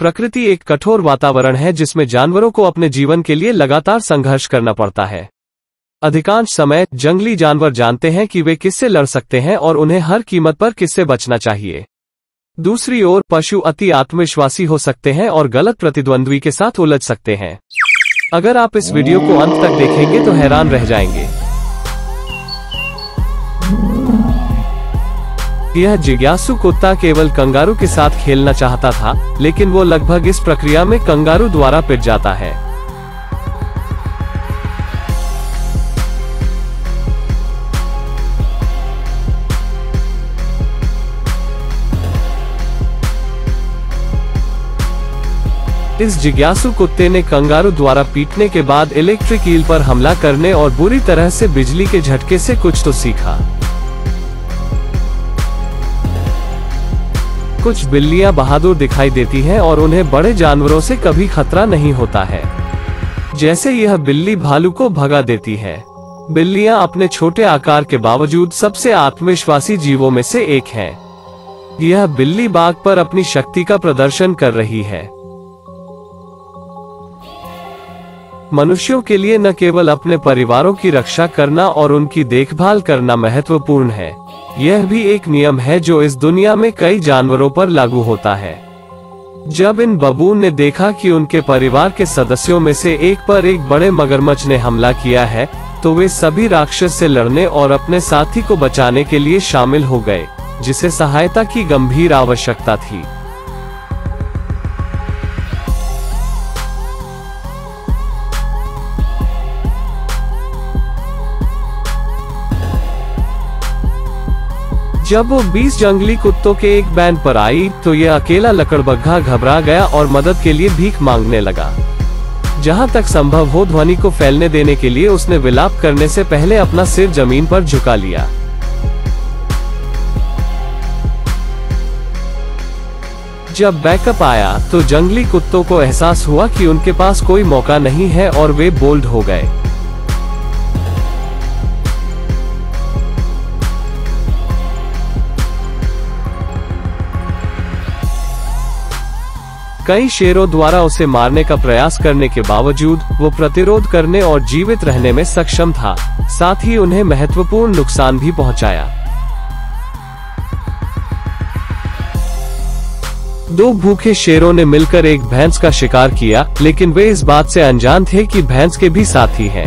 प्रकृति एक कठोर वातावरण है जिसमें जानवरों को अपने जीवन के लिए लगातार संघर्ष करना पड़ता है। अधिकांश समय जंगली जानवर जानते हैं कि वे किससे लड़ सकते हैं और उन्हें हर कीमत पर किससे बचना चाहिए। दूसरी ओर पशु अति आत्मविश्वासी हो सकते हैं और गलत प्रतिद्वंद्वी के साथ उलझ सकते हैं। अगर आप इस वीडियो को अंत तक देखेंगे तो हैरान रह जाएंगे। यह जिज्ञासु कुत्ता केवल कंगारू के साथ खेलना चाहता था, लेकिन वो लगभग इस प्रक्रिया में कंगारू द्वारा पिट जाता है। इस जिज्ञासु कुत्ते ने कंगारू द्वारा पीटने के बाद इलेक्ट्रिक ईल पर हमला करने और बुरी तरह से बिजली के झटके से कुछ तो सीखा। कुछ बिल्लियां बहादुर दिखाई देती हैं और उन्हें बड़े जानवरों से कभी खतरा नहीं होता है, जैसे यह बिल्ली भालू को भगा देती है। बिल्लियां अपने छोटे आकार के बावजूद सबसे आत्मविश्वासी जीवों में से एक है। यह बिल्ली बाघ पर अपनी शक्ति का प्रदर्शन कर रही है। मनुष्यों के लिए न केवल अपने परिवारों की रक्षा करना और उनकी देखभाल करना महत्वपूर्ण है, यह भी एक नियम है जो इस दुनिया में कई जानवरों पर लागू होता है। जब इन बबून ने देखा कि उनके परिवार के सदस्यों में से एक पर एक बड़े मगरमच्छ ने हमला किया है, तो वे सभी राक्षस से लड़ने और अपने साथी को बचाने के लिए शामिल हो गए, जिसे सहायता की गंभीर आवश्यकता थी। जब वो 20 जंगली कुत्तों के एक बैंड पर आई तो यह अकेला लकड़बग्घा घबरा गया और मदद के लिए भीख मांगने लगा। जहां तक संभव हो ध्वनि को फैलने देने के लिए उसने विलाप करने से पहले अपना सिर जमीन पर झुका लिया। जब बैकअप आया तो जंगली कुत्तों को एहसास हुआ कि उनके पास कोई मौका नहीं है और वे बोल्ड हो गए। कई शेरों द्वारा उसे मारने का प्रयास करने के बावजूद वो प्रतिरोध करने और जीवित रहने में सक्षम था, साथ ही उन्हें महत्वपूर्ण नुकसान भी पहुंचाया। दो भूखे शेरों ने मिलकर एक भैंस का शिकार किया, लेकिन वे इस बात से अनजान थे कि भैंस के भी साथी हैं।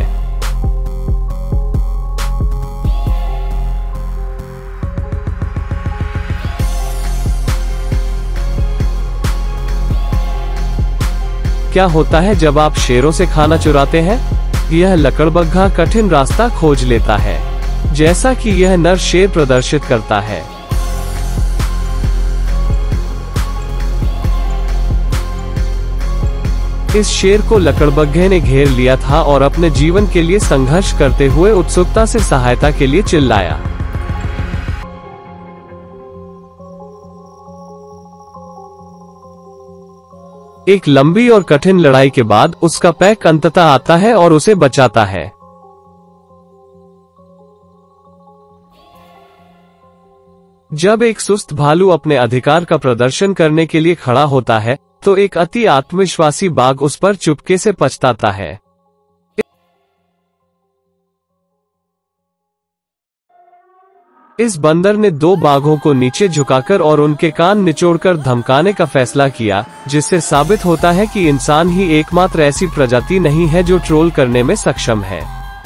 क्या होता है जब आप शेरों से खाना चुराते हैं? यह लकड़बग्घा कठिन रास्ता खोज लेता है, जैसा कि यह नर शेर प्रदर्शित करता है। इस शेर को लकड़बग्घे ने घेर लिया था और अपने जीवन के लिए संघर्ष करते हुए उत्सुकता से सहायता के लिए चिल्लाया। एक लंबी और कठिन लड़ाई के बाद उसका पैक अंततः आता है और उसे बचाता है। जब एक सुस्त भालू अपने अधिकार का प्रदर्शन करने के लिए खड़ा होता है, तो एक अति आत्मविश्वासी बाघ उस पर चुपके से पछताता है। इस बंदर ने दो बाघों को नीचे झुकाकर और उनके कान निचोड़कर धमकाने का फैसला किया, जिससे साबित होता है कि इंसान ही एकमात्र ऐसी प्रजाति नहीं है जो ट्रोल करने में सक्षम है।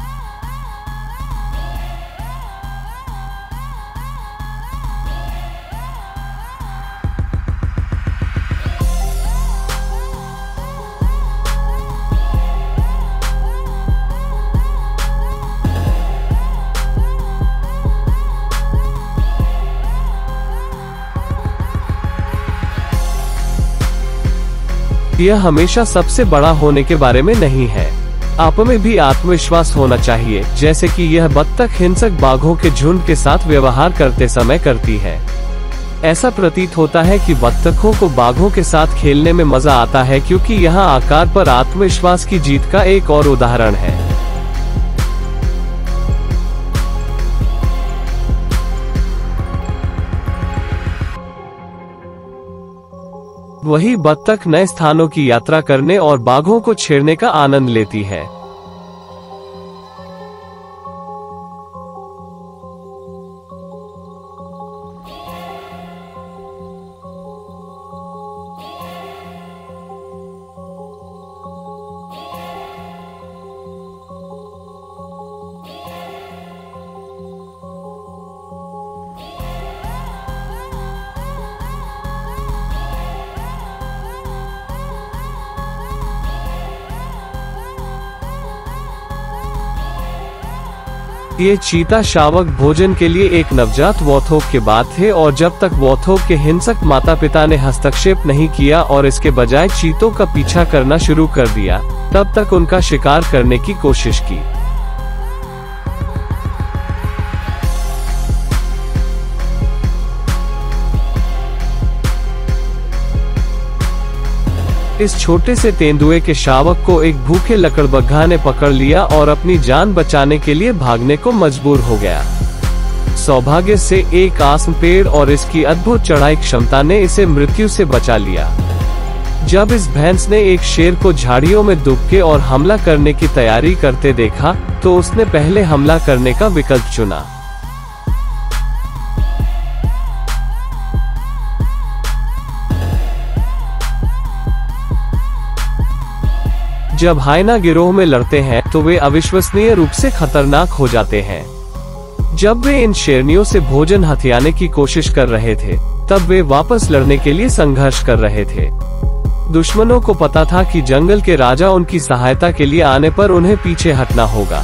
यह हमेशा सबसे बड़ा होने के बारे में नहीं है। आप में भी आत्मविश्वास होना चाहिए, जैसे कि यह बत्तख हिंसक बाघों के झुंड के साथ व्यवहार करते समय करती है। ऐसा प्रतीत होता है कि बत्तखों को बाघों के साथ खेलने में मजा आता है, क्योंकि यह आकार पर आत्मविश्वास की जीत का एक और उदाहरण है। वही बत्तख नए स्थानों की यात्रा करने और बाघों को छेड़ने का आनंद लेती है। ये चीता शावक भोजन के लिए एक नवजात वॉथोक के बाद थे, और जब तक वॉथोक के हिंसक माता पिता ने हस्तक्षेप नहीं किया और इसके बजाय चीतों का पीछा करना शुरू कर दिया, तब तक उनका शिकार करने की कोशिश की। इस छोटे से तेंदुए के शावक को एक भूखे लकड़बग्घा ने पकड़ लिया और अपनी जान बचाने के लिए भागने को मजबूर हो गया। सौभाग्य से एक आसम पेड़ और इसकी अद्भुत चढ़ाई क्षमता ने इसे मृत्यु से बचा लिया। जब इस भैंस ने एक शेर को झाड़ियों में दुबके और हमला करने की तैयारी करते देखा, तो उसने पहले हमला करने का विकल्प चुना। जब हाइना गिरोह में लड़ते हैं तो वे अविश्वसनीय रूप से खतरनाक हो जाते हैं। जब वे इन शेरनियों से भोजन हथियाने की कोशिश कर रहे थे, तब वे वापस लड़ने के लिए संघर्ष कर रहे थे। दुश्मनों को पता था कि जंगल के राजा उनकी सहायता के लिए आने पर उन्हें पीछे हटना होगा।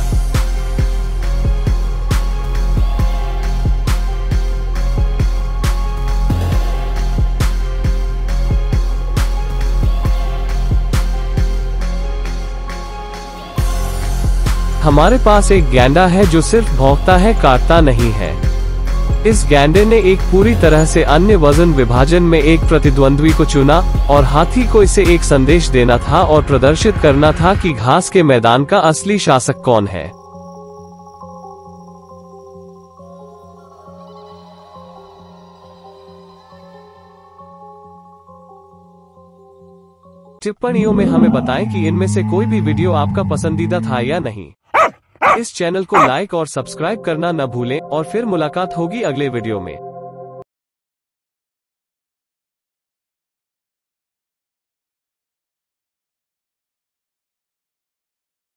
हमारे पास एक गैंडा है जो सिर्फ भौंकता है, काटता नहीं है। इस गैंडे ने एक पूरी तरह से अन्य वजन विभाजन में एक प्रतिद्वंद्वी को चुना, और हाथी को इसे एक संदेश देना था और प्रदर्शित करना था कि घास के मैदान का असली शासक कौन है। टिप्पणियों में हमें बताएं कि इनमें से कोई भी वीडियो आपका पसंदीदा था या नहीं। इस चैनल को लाइक और सब्सक्राइब करना न भूलें, और फिर मुलाकात होगी अगले वीडियो में।